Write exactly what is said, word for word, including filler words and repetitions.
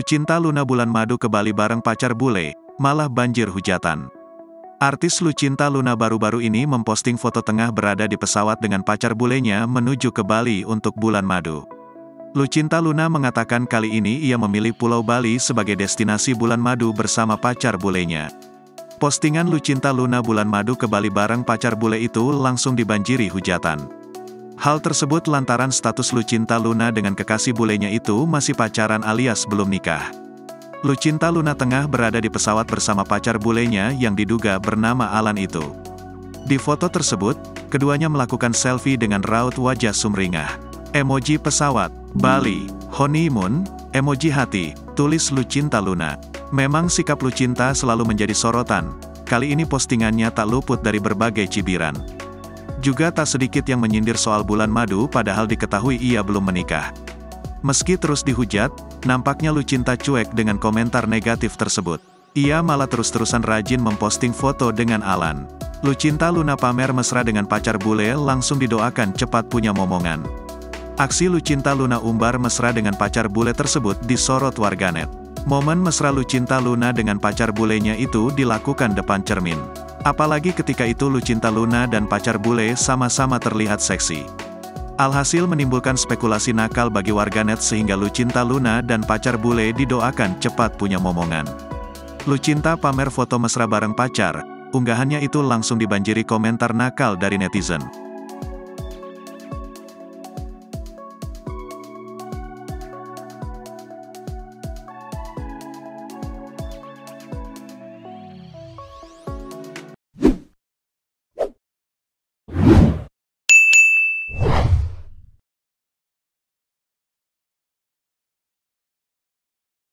Lucinta Luna bulan madu ke Bali bareng pacar bule, malah banjir hujatan. Artis Lucinta Luna baru-baru ini memposting foto tengah berada di pesawat dengan pacar bulenya menuju ke Bali untuk bulan madu. Lucinta Luna mengatakan kali ini ia memilih Pulau Bali sebagai destinasi bulan madu bersama pacar bulenya. Postingan Lucinta Luna bulan madu ke Bali bareng pacar bule itu langsung dibanjiri hujatan. Hal tersebut lantaran status Lucinta Luna dengan kekasih bulenya itu masih pacaran alias belum nikah. Lucinta Luna tengah berada di pesawat bersama pacar bulenya yang diduga bernama Alan itu. Di foto tersebut, keduanya melakukan selfie dengan raut wajah sumringah. Emoji pesawat, Bali, honeymoon, emoji hati, tulis Lucinta Luna. Memang sikap Lucinta selalu menjadi sorotan, kali ini postingannya tak luput dari berbagai cibiran. Juga tak sedikit yang menyindir soal bulan madu padahal diketahui ia belum menikah. Meski terus dihujat, nampaknya Lucinta cuek dengan komentar negatif tersebut. Ia malah terus-terusan rajin memposting foto dengan Alan. Lucinta Luna pamer mesra dengan pacar bule langsung didoakan cepat punya momongan. Aksi Lucinta Luna umbar mesra dengan pacar bule tersebut disorot warganet. Momen mesra Lucinta Luna dengan pacar bulenya itu dilakukan depan cermin. Apalagi ketika itu Lucinta Luna dan pacar bule sama-sama terlihat seksi. Alhasil menimbulkan spekulasi nakal bagi warganet sehingga Lucinta Luna dan pacar bule didoakan cepat punya momongan. Lucinta pamer foto mesra bareng pacar, unggahannya itu langsung dibanjiri komentar nakal dari netizen.